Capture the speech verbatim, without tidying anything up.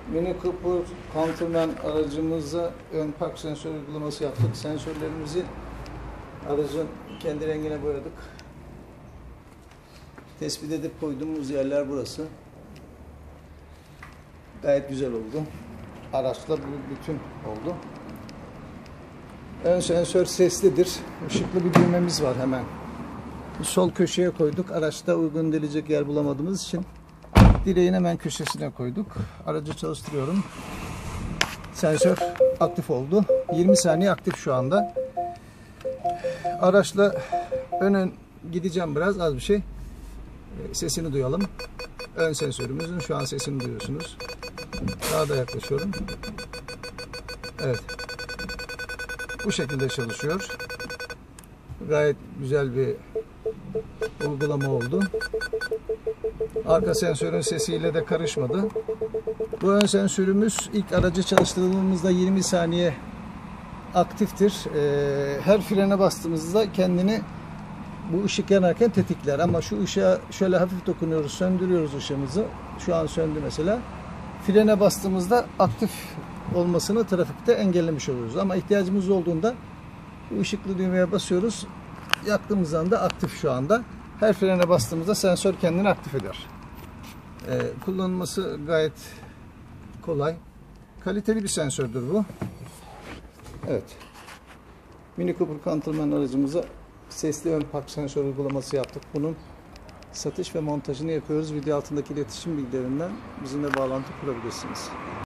Mini Cooper Countryman aracımıza ön park sensör uygulaması yaptık. Sensörlerimizi aracın kendi rengine boyadık. Tespit edip koyduğumuz yerler burası. Gayet güzel oldu. Araçla bir bütün oldu. Ön sensör seslidir. Işıklı bir düğmemiz var hemen. Sol köşeye koyduk. Araçta uygun gelecek yer bulamadığımız için direğin hemen köşesine koyduk. Aracı çalıştırıyorum. Sensör aktif oldu. yirmi saniye aktif şu anda. Araçla ön gideceğim biraz az bir şey. Sesini duyalım. Ön sensörümüzün şu an sesini duyuyorsunuz. Daha da yaklaşıyorum. Evet. Bu şekilde çalışıyor. Gayet güzel bir uygulama oldu. Arka sensörün sesiyle de karışmadı. Bu ön sensörümüz ilk aracı çalıştırdığımızda yirmi saniye aktiftir. Her frene bastığımızda kendini bu ışık yanarken tetikler. Ama şu ışığa şöyle hafif dokunuyoruz, söndürüyoruz ışığımızı. Şu an söndü mesela. Frene bastığımızda aktif olmasını trafikte engellemiş oluyoruz. Ama ihtiyacımız olduğunda bu ışıklı düğmeye basıyoruz. Yaktığımız anda aktif şu anda. Her frene bastığımızda sensör kendini aktif eder. Ee, kullanılması gayet kolay. Kaliteli bir sensördür bu. Evet. Mini Cooper Countryman aracımıza sesli ön park sensör uygulaması yaptık. Bunun satış ve montajını yapıyoruz. Video altındaki iletişim bilgilerinden bizimle bağlantı kurabilirsiniz.